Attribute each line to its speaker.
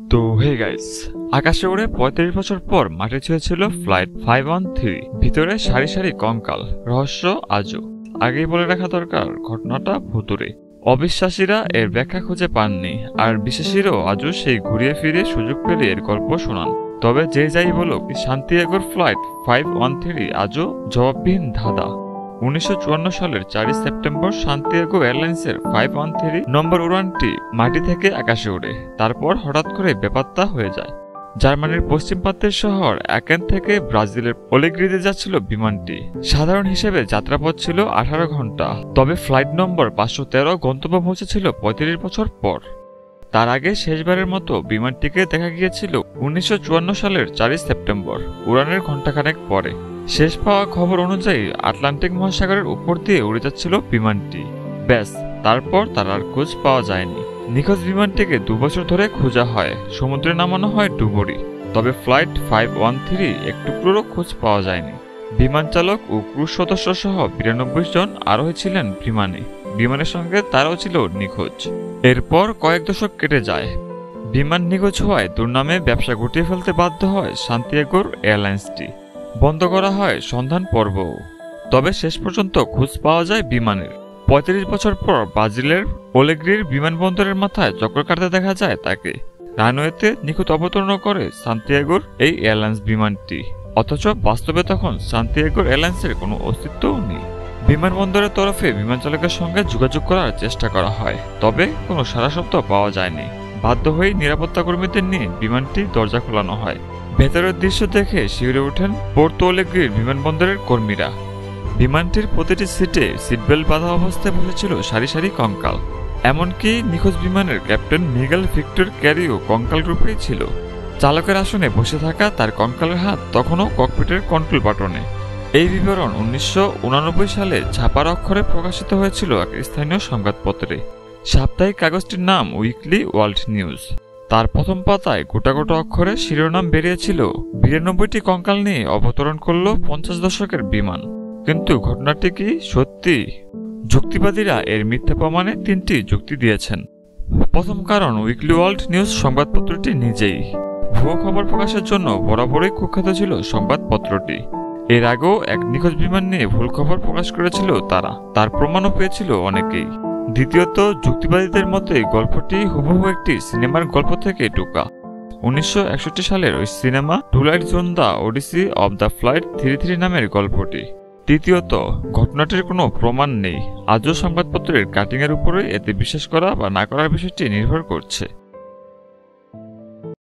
Speaker 1: তো hey guys, আকাশে উড়ে ৩৫ বছর পর মাটি ছুঁয়েছিল ফ্লাইট 513। ভিতরে সারি সারি কঙ্কাল, রহস্য আজও। আগেই বলে রাখা দরকার, ঘটনাটা ভুতুড়ে। অবিশ্বাসীরা এর ব্যাখ্যা খুঁজে পাননি, আর বিশ্বাসীরাও আজও সেই ঘুরিয়ে ফিরে সুযোগ পেলে এর গল্প শোনান। তবে যে যাই বলুক, সান্তিয়াগোর ফ্লাইট 513 আজও জবাববিহীন ধাঁধা। ১৯৫৪ সালের ৪ সেপ্টেম্বর সান্তিয়াগো এয়ারলাইন্সের 513 নম্বর উড়ানটি মাটি থেকে আকাশে ওড়ে। তারপর হঠাৎ করে বেপাত্তা হয়ে যায়। জার্মানির পশ্চিম প্রান্তের শহর অ্যাকেন থেকে ব্রাজিলের ওলেগ্রিতে যাচ্ছিল বিমানটি। সাধারণ হিসেবে যাত্রাপথ ছিল ১৮ ঘন্টা, তবে ফ্লাইট নম্বর ৫১৩ গন্তব্য পৌঁছেছিল ৩৫ বছর পর। তার আগে শেষবারের মতো বিমানটিকে দেখা গিয়েছিল ১৯৫৪ সালের ৪ সেপ্টেম্বর, উড়ানের ঘণ্টাখানেক পরে। শেষ পাওয়া খবর অনুযায়ী আটলান্টিক মহাসাগরের উপর দিয়ে উড়ে যাচ্ছিল বিমানটি। ব্যাস, তারপর তার আর খোঁজ পাওয়া যায়নি। নিখোঁজ বিমানটিকে ২ বছর ধরে খোঁজা হয়, সমুদ্রে নামানো হয় ডুবুরি। তবে ফ্লাইট 513 একটুকুরও খোঁজ পাওয়া যায়নি। বিমান চালক ও ক্রু সদস্য সহ ৯২ জন আরোহী ছিলেন বিমানে। বিমানের সঙ্গে তারাও ছিল নিখোঁজ। এরপর কয়েক দশক কেটে যায়। বিমান নিখোঁজ হওয়ায় দুর্নামে ব্যবসা গুটিয়ে ফেলতে বাধ্য হয় সান্তিয়াগোর এয়ারলাইন্সটি। বন্ধ করা হয় সন্ধান পর্বও। তবে শেষ পর্যন্ত খোঁজ পাওয়া যায় বিমানের। ৩৫ বছর পর ব্রাজিলের ওলেগ্রির বিমানবন্দরের মাথায় চক্র কাটতে দেখা যায় তাকে। রানওয়েতে নিখুঁত অবতরণ করে সান্তিয়াগোর এই এয়ারলাইন্স বিমানটি। অথচ বাস্তবে তখন সান্তিয়াগোর এয়ারলাইন্সের কোনো অস্তিত্বও নেই। বিমানবন্দরের তরফে বিমান চালকের সঙ্গে যোগাযোগ করার চেষ্টা করা হয়, তবে কোনো সাড়া শব্দ পাওয়া যায়নি। বাধ্য হয়ে নিরাপত্তা কর্মীদের নিয়ে বিমানটি দরজা খোলানো হয়। ভেতরের দৃশ্য দেখে শিউরে ওঠেন পোর্তো ওলেগ্রির বিমানবন্দরের কর্মীরা। বিমানটির প্রতিটি সিটে সিটবেল্ট বাঁধা অবস্থায় বসেছিল সারি সারি কঙ্কাল। এমনকি নিখোঁজ বিমানের ক্যাপ্টেন মিগেল ভিক্টর ক্যারিও কঙ্কাল রূপেই ছিল। চালকের আসনে বসে থাকা তার কঙ্কালের হাত তখনও ককপিটের কন্ট্রোল বাটনে। এই বিবরণ ১৯৮৯ সালে ছাপার অক্ষরে প্রকাশিত হয়েছিল এক স্থানীয় সংবাদপত্রে। সাপ্তাহিক কাগজটির নাম উইকলি ওয়ার্ল্ড নিউজ। তার প্রথম পাতায় গোটা গোটা অক্ষরে শিরোনাম বেরিয়েছিল, ৯২টি কঙ্কাল নিয়ে অবতরণ করল ৫০ দশকের বিমান। কিন্তু ঘটনাটি কি সত্যি? যুক্তিবাদীরা এর মিথ্যা প্রমাণে ৩টি যুক্তি দিয়েছেন। প্রথম কারণ, উইকলি ওয়ার্ল্ড নিউজ সংবাদপত্রটি নিজেই। ভুয়ো খবর প্রকাশের জন্য বরাবরই কুখ্যাত ছিল সংবাদপত্রটি। এর আগেও এক নিখোঁজ বিমান নিয়ে ভুল খবর প্রকাশ করেছিল তারা, তার প্রমাণও পেয়েছিল অনেকেই। দ্বিতীয়ত, যুক্তিবাদীদের মতে গল্পটি হুবহু একটি সিনেমার গল্প থেকে টোকা। ১৯৬১ সালের ওই cinema Twilight Zone the Odyssey of the Flight 33 নামের গল্পটি। তৃতীয়ত, ঘটনাটির কোনো প্রমাণ নেই। আজও সংবাদপত্রের কাটিংয়ের উপরে এতে বিশ্বাস করা বা না করার বিষয়টি নির্ভর করছে।